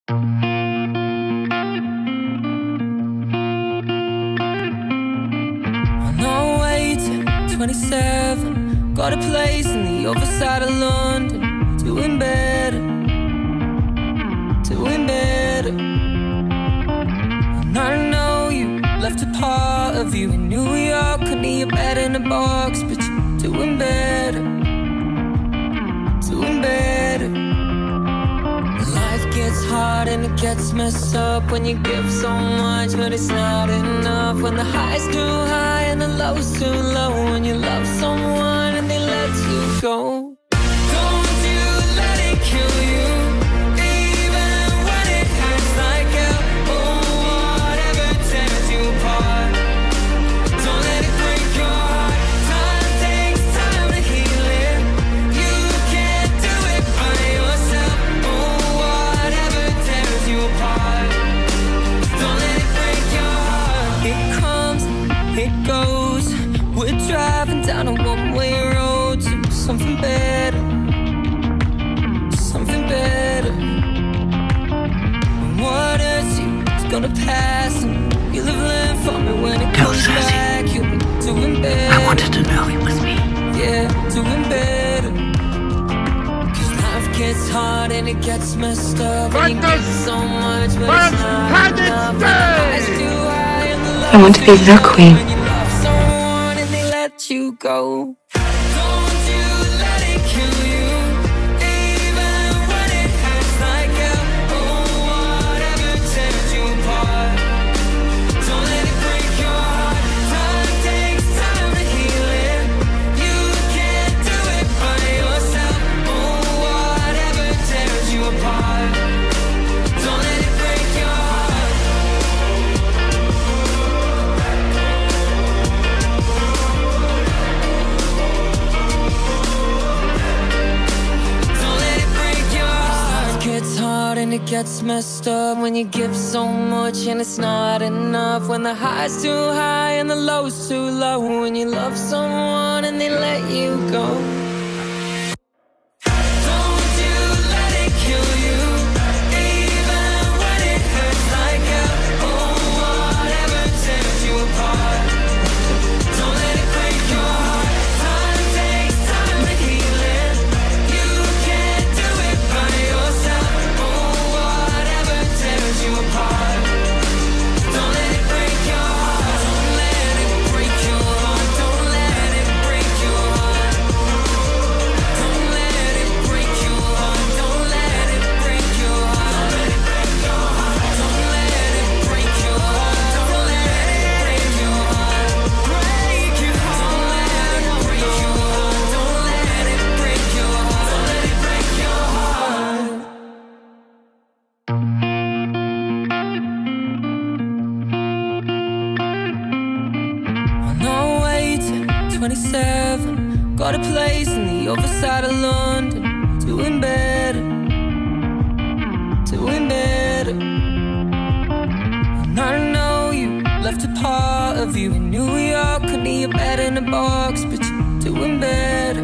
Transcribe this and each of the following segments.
On our way to 27, got a place on the other side of London. Doing better, doing better. And I know you left a part of you in New York under your bed in a box, but you're doing better, doing better. Life gets hard and it gets messed up when you give so much, but it's not enough. When the high's too high and the low's too low, when you love someone and they let you go. Don't you let it kill you, even when it hurts like hell. Oh, whatever tears you apart, don't let it break your heart. Time takes time to heal it. You can't do it by yourself. Oh, whatever tears you apart, don't let it break your heart. It comes, it goes. We're driving down a one-way road to something better, something better. And what hurts you is gonna pass, and you'll have learned from it when it comes back. You'll be doing better. I wanted to know it was me. Yeah, doing better. Cause life gets hard and it gets messed up, and you give so much, but it's not enough. When the high's too high and the low's I want to be too the low, queen. when you love someone and they let you go. Don't you let it kill you, even when it hurts like hell. Oh, whatever tears you apart, don't let it break your heart. Time takes time to heal it. You can't do it by yourself. Oh, whatever tears you apart, don't let it break your heart. Don't let it break your heart. Life gets hard and it gets messed up when you give so much and it's not enough. When the high's too high and the low's too low, when you love someone and they let you go. Don't you let it kill you, even when it hurts like hell. Oh, whatever tears you apart, don't let it break your heart. Time takes time to heal it. You can't do it by yourself. Oh, whatever tears you apart, don't let it break your heart. Don't let it break your heart. Don't let it break your heart. Don't let it break your heart. Don't let it break your heart. Don't let it break your heart. Don't let it break your heart. Break your heart. Don't let it break your heart. Don't let it break your heart. Don't let it break your heart. On our way to 27, got a place on the other side of London. Doing better, doing better. And I know you left a part of you in New York under your bed in a box, but you're doing better,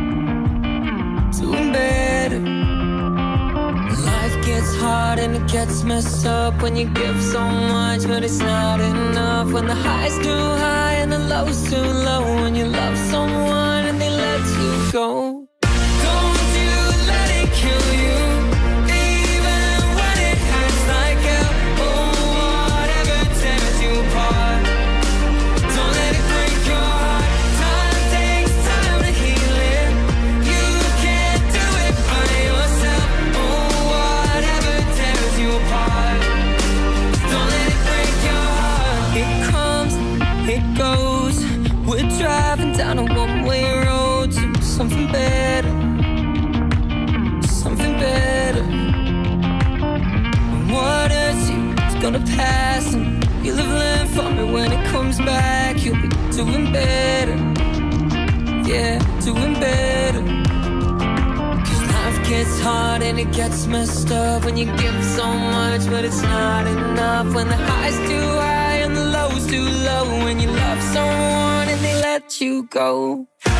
doing better. Life gets hard and it gets messed up when you give so much, but it's not enough. When the high's too high and the low's too low, when you love someone and they let you go. Don't you let it kill you, even when it hurts like hell. Oh, whatever tears you apart, don't let it break your heart. Time takes time to heal it. You can't do it by yourself. Oh, whatever tears you apart, don't let it break your heart. It comes, it goes. We're driving down a one-way road to something better, something better. And what hurts you is gonna pass, and you'll have learned from it when it comes back. You'll be doing better, yeah, doing better. Cause life gets hard and it gets messed up when you give so much, but it's not enough. When the high's too high and the low's too low, when you love someone and they let you go.